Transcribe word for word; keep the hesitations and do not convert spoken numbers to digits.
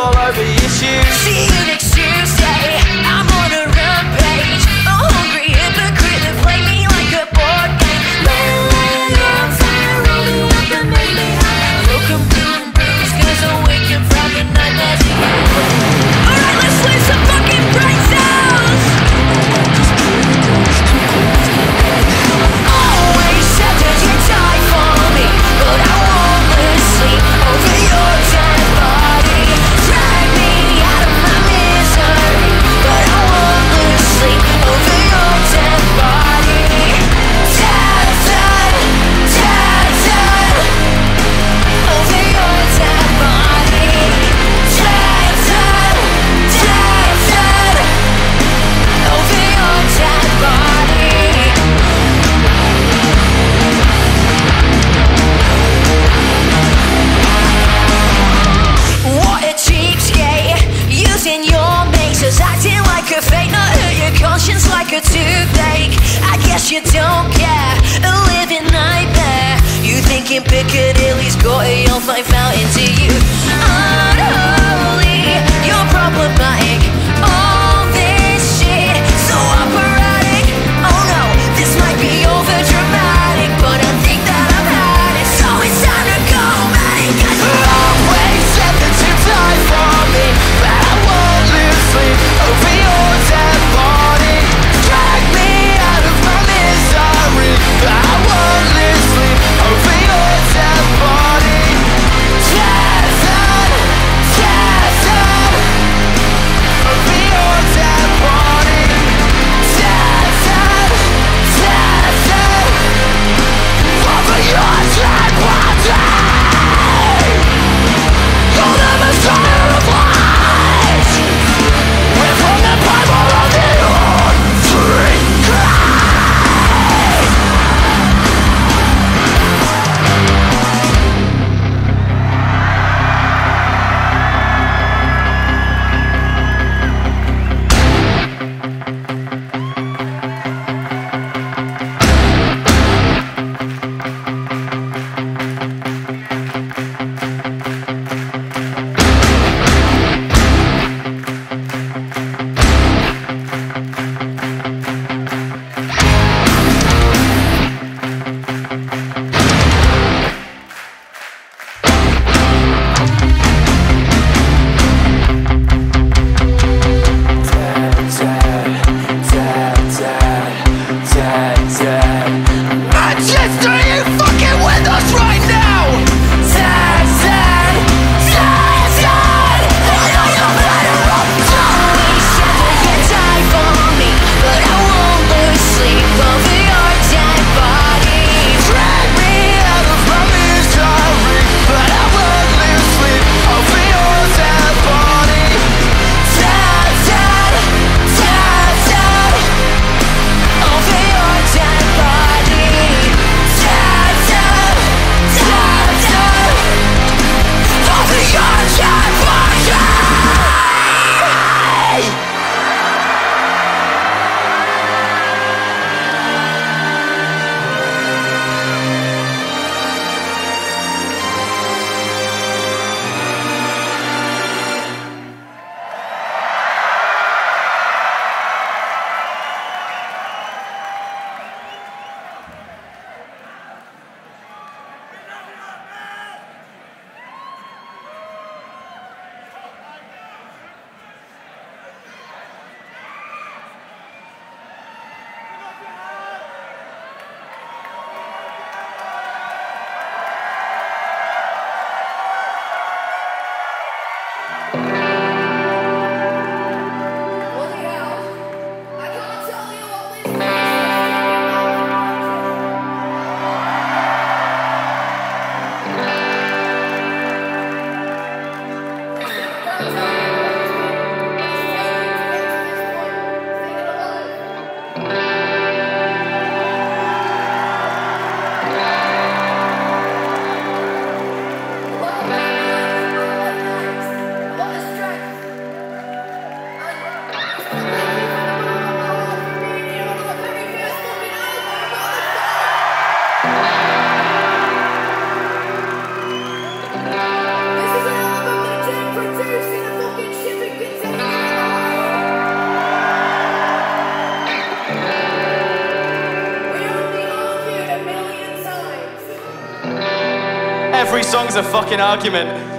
all over your shoes. See an excuse, yeah, I'm on a rampage. A hungry hypocrite that play me like a board game. Laying, laying on fire, rolling up and make me high. Broken, bruised, bruised, cause I'm waking from the nightmares again. Alright, let's leave some fucking brain cells. Always said that you'd die for me, but I won't lose sleep over your dead body. Drag me out of my misery, but I won't lose sleep over your dead body. Dead, dead, dead, dead, over your dead body. Dead, dead, dead, dead, over your dead body. What a cheapskate, using your mazes, acting like a fake, not hurt your conscience like a toothache. I guess you don't care, a living nightmare. You thinking Piccadilly's got it, you'll find fountain to you. Unholy, you're problematic. All this shit, so operatic. Oh no, this might be over dramatic, but I think that I've had it, so it's time to go manic. Always said that you'd die for me, but I won't lose sleep over your dead body. Drag me out of my misery, but I won't lose sleep over your dead body. Dead, Every song's a fucking argument.